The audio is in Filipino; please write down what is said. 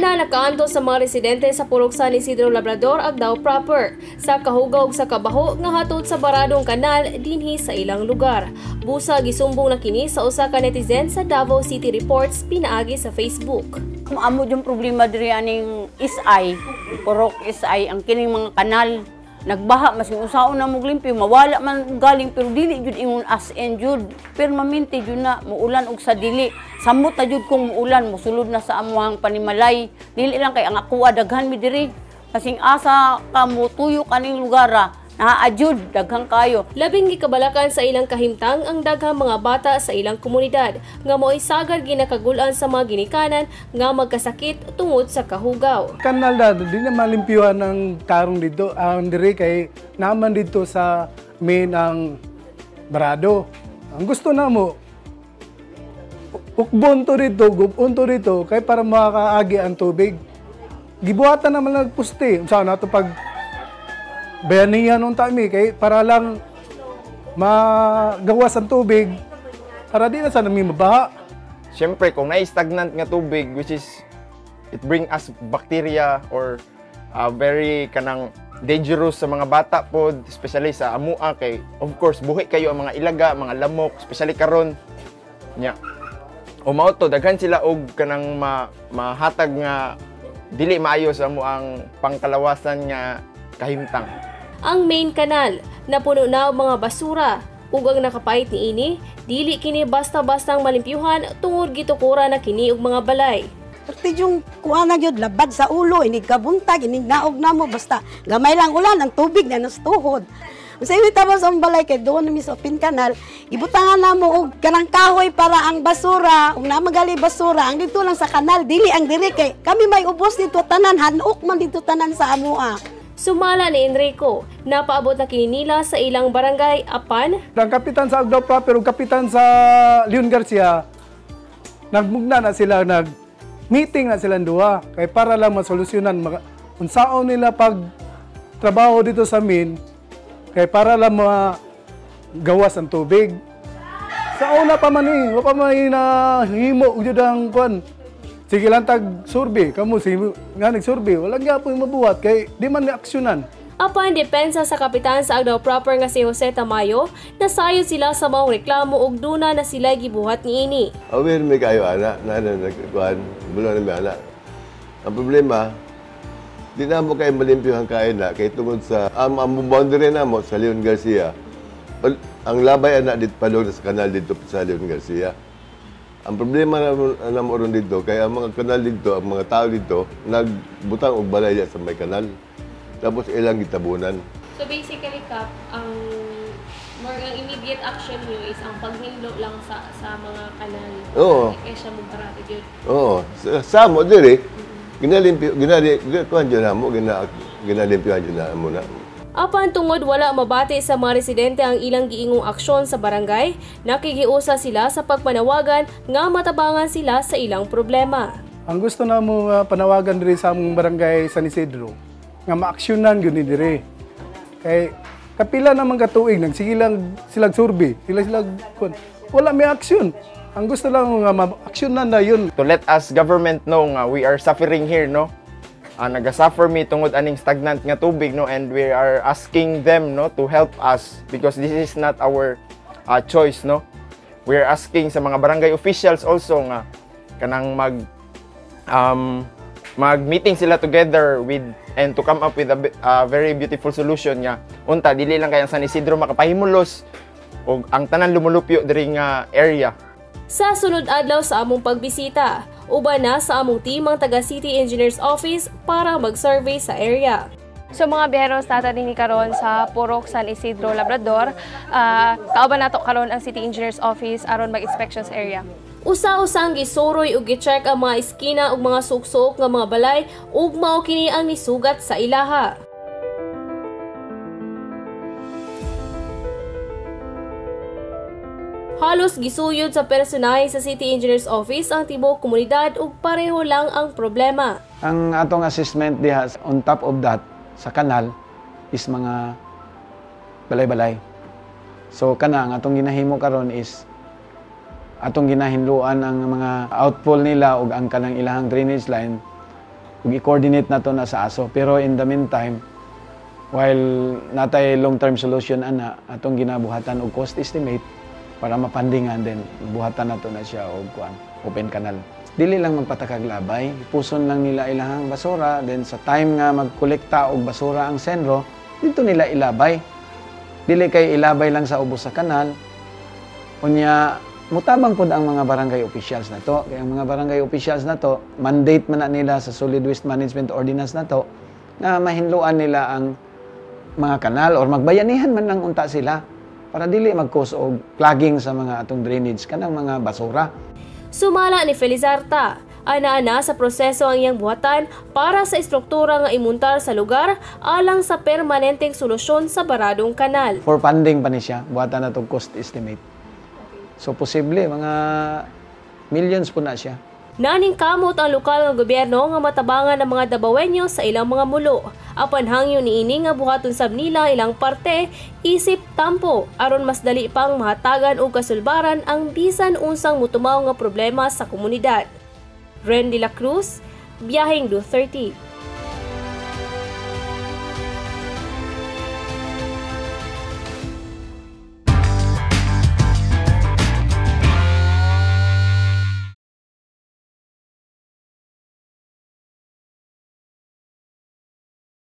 Ana nakaanto sa mga residente sa Purok San Isidro Labrador Agdao proper sa kahugog sa kabaho nga hatod sa baradong kanal dinhi sa ilang lugar. Busa gisumbong na kini sa usa ka netizen sa Davao City Reports pinaagi sa Facebook. Amo yung problema diri aning isay, Purok isay ang kining mga kanal. Nagbaha mas usaon na mo limpyo, mawala man galing pero dili jud ingon as in jud. Permanente jud na muulan og sa dili. Samot na jud kung muulan mosulod na sa amuhang panimalay. Dili lang kay ang akuha daghan mi diri. Kasing asa ka mo tuyo kaning lugar naajud daghang kayo. Labing gikabalakan sa ilang kahimtang ang daghang mga bata sa ilang komunidad nga mo'y sagad ginakagulan sa mga ginikanan nga magkasakit tungod sa kahugaw. Kanal na di na malimpyuhan ng karong dito ang diri kay naman dito sa main ang barado. Ang gusto na mo ukbon to dito, gubon to dito kay para makaagi ang tubig. Gibuhatan naman ng puste. Saan nato pag bayanihan nung tami kay para lang magawas ang tubig para di na sana may mabaha. Siyempre, kung na-stagnant nga tubig, which is it bring us bacteria or very kanang dangerous sa mga bata pod, especially sa amua kay of course buhi kayo ang mga ilaga, mga lamok, especially karon nya. Umao to daghan sila og kanang mahatag nga dili maayo sa amuang pangkalawasan nga kahimtang. Ang main kanal napuno na og mga basura ug ang nakapait niini dili kini basta-bastang malimpyuhan tungod gitukura na kini og mga balay. Perti yung kuha na yun, labad sa ulo, inig kabuntag, inig naog na mo, basta gamay lang ulan, ang tubig na nastuhod. Sa iwi tapos ang balay kay doon na sa open kanal, ibutangan na mo og kanang kahoy para ang basura, ug na magali basura, ang dito lang sa kanal, dili ang diri kay kami may ubos dito tanan, hanok man dito tanan sa amua. Sumala ni Enrico, napaabot na kini nila sa ilang barangay apan Ang kapitan sa Agdao proper ug kapitan sa Leon Garcia nagmugna na sila meeting na silang duha kay para lang masolusyonan unsaon nila pag trabaho dito sa min kay para lang magawas ang tubig. Sa una pa man wa pa man himo jud ang kuan. Sige lang tag-survey, kamo nga nag-survey, walang gyapon mabuhat kay di man ni-aksyonan. Apan depensa sa kapitan sa Agdao proper nga si Jose Tamayo, nasayod sila sa maong reklamo ug duna na sila gibuhat niini. Aware may kayo ana, na nagkuhan, bulo na may ana. Ang problema, di na mo kayo malimpyuhan kain na, kay tungod sa ang boundary na mo sa Leon Garcia, ang labay ana dito palong sa kanal dito sa Leon Garcia. Ang problema na mo ron dito, kaya ang mga kanal dito, ang mga tao dito, nagbutang og balay sa may kanal. Tapos ilang gitabunan. So basically, Kap, ang immediate action nyo is ang paghimlo lang sa mga kanal. Oo. Kaya siya magparati yun. Oo. Sa mo, diri, ginalimpyuhan dyan na mo, ginalimpyuhan dyan na mo na. Apan tungod wala mabati sa mga residente ang ilang giingong aksyon sa barangay, nakikiusa sila sa pagpanawagan nga matabangan sila sa ilang problema. Ang gusto na mo panawagan diri sa among barangay San Isidro nga maaksyonan gyud ni diri. Kay kapila naman ka tuig nagsige lang silang survey, sila kun wala may aksyon. Ang gusto lang nga ma-aksyonan na yun. To let us government know nga we are suffering here, no? Nagasuffer mi tungod aning stagnant nga tubig, no, and we are asking them, no, to help us because this is not our choice, no. We are asking sa mga barangay officials also nga kanang mag-meeting sila together with and to come up with a very beautiful solution nga unta dili lang kay ang San Isidro makapahimulos og ang tanan lumulupyo diri nga area. Sa sunod adlaw sa among pagbisita, uban na sa among team ang taga City Engineers Office para mag-survey sa area. So mga biyeros natin ni karon sa Purok San Isidro Labrador, kauban nato karon ang City Engineers Office aron mag-inspection sa area. Usa-usang gisuroy ug gi-check ang mga iskina ug mga suksok nga mga balay ug mao kini ang nisugat sa ilaha. Halos gisuyod sa personahe sa City Engineers Office ang tibok komunidad ug pareho lang ang problema. Ang atong assessment diha on top of that sa kanal is mga balay-balay. So kana ang atong ginahimo karon is atong ginahinluan ang mga outfall nila ug ang kanang ilahang drainage line ug i-coordinate na to na sa ASO. Pero in the meantime, while natay long-term solution ana, atong ginabuhatan og cost estimate para mapandingan din, buhatan na to na siya og open canal. Dili lang magpatakag labay, ipuson lang nila ilahang basura, then sa time nga magkolekta og basura ang senro, dito nila ilabay. Dili kay ilabay lang sa ubos sa kanal. Unya, mutabang pod ang mga barangay officials na to. Kaya ang mga barangay officials na to, mandate man na nila sa Solid Waste Management Ordinance na to, na mahinluan nila ang mga kanal or magbayanihan man lang unta sila para dili mag-cause og clogging sa mga atong drainage kanang mga basura. Sumala ni Felizarta, ana-ana sa proseso ang iyang buhatan para sa estruktura nga imuntar sa lugar alang sa permanenteng solusyon sa baradong kanal. For funding pa ni siya, buhatan na itong cost estimate. So, posible, mga millions po na siya. Naning kamot ang lokal nga gobyerno nga matabangan ng mga Dabawenyo sa ilang mga mulo. Apan hangyo niini nga buhaton sab nila ilang parte isip tampo aron mas dali pang mahatagan og kasulbaran ang bisan unsang mutumaw nga problema sa komunidad. Ren de la Cruz, Biyaheng 230.